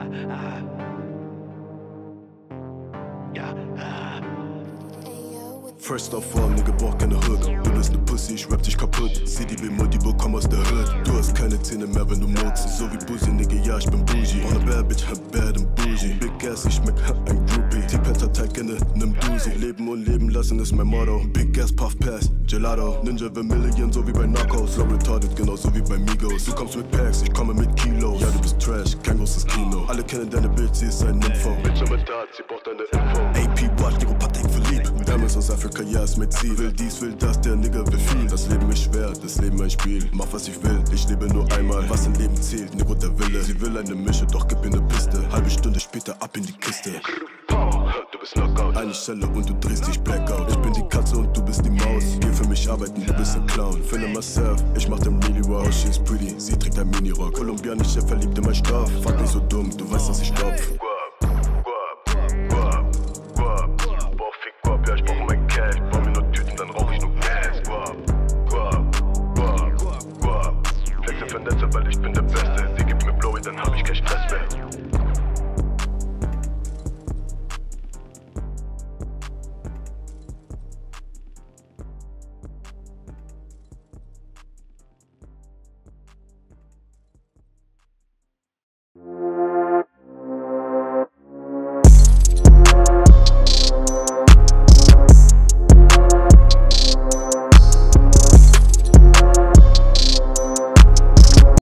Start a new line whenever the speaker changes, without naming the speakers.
First of all, Nigga braucht keine Hood. Du bist ne Pussy, ich rap dich kaputt. CDB-Mutti, komm aus der Hood. Du hast keine Zähne mehr, wenn du murzt. So wie Busi, Nigga, ja, ich bin bougie. On a bad bitch, bad and bougie. Big Ass, ich schmeck ein Groupie. T-Penta teilt gerne nem Doozy. Leben und leben lassen ist mein Motto. Big Ass, Puff Pass, Gelato. Ninja Vermillion, so wie bei Narcos. Slow retarded, genauso wie bei Migos. Du kommst mit Packs, ich komme mit Kilos. Ja, du bist Trash, kein großes Kino. Alle kennen deine Bitch, sie ist ein Nympho. Bitch am Tat, sie braucht deine Info. AP Watch, Nigga, Patek verliebt. Damals aus Afrika, ja, ist mein Ziel. Will dies, will das, der Nigga will viel. Das Leben ist schwer, das Leben ein Spiel. Mach was ich will, ich lebe nur einmal. Was im Leben zählt, Nigga, der Wille. Sie will eine Mische, doch gib ihr ne Piste. Halbe Stunde später ab in die Kiste. Du bist Knockout. Eine Schelle und du drehst dich Blackout. Ich bin die Katze und du bist die Maus. Geh für mich arbeiten, du bist ein Clown. Finde myself, ich mach den really wow. She's pretty, sie trägt ein Mini-Rock. Kolumbianische Verliebte, mein Stoff. Fuck nicht so dumm, du weißt, dass ich stopf.